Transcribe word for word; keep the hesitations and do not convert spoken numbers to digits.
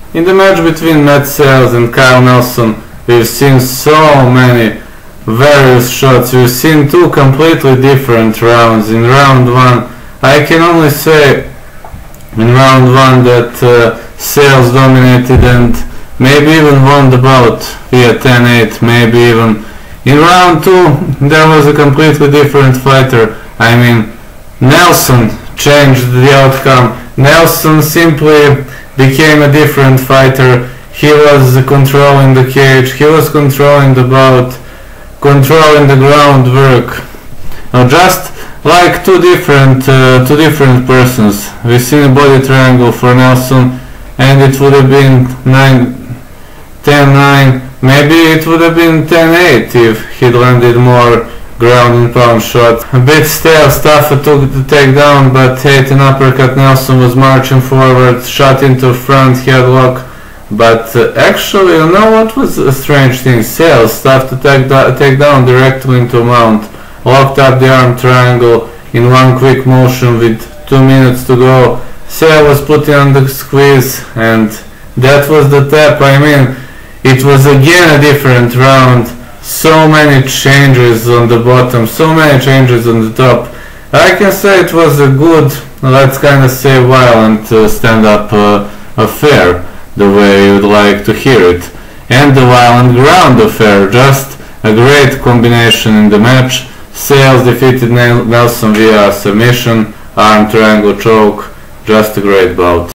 in the match between Matt Sayles and Kyle Nelson, we've seen so many various shots. We've seen two completely different rounds. In round one, I can only say in round one that uh, Sayles dominated and maybe even won the bout via ten eight, maybe even. In round two, there was a completely different fighter. I mean, Nelson changed the outcome. Nelson simply became a different fighter. He was controlling the cage, he was controlling the bout, controlling the groundwork. Now, just like two different, uh, two different persons. We've seen a body triangle for Nelson, and it would have been nine, ten nine. Maybe it would have been ten eight if he'd landed more ground and pound shots. A bit stale, Stafford took the takedown, but hit an uppercut. Nelson was marching forward, shot into front headlock. But uh, actually, you know what was a strange thing? Sayles stuffed the takedown directly into mount, locked up the arm triangle in one quick motion with two minutes to go. Sayles was putting on the squeeze, and that was the tap. I mean, it was again a different round. So many changes on the bottom, so many changes on the top. I can say it was a good, let's kind of say violent uh, stand-up uh, affair, the way you would like to hear it. And the violent ground affair, just a great combination in the match. Sayles defeated Nelson via submission, arm triangle choke, just a great bout.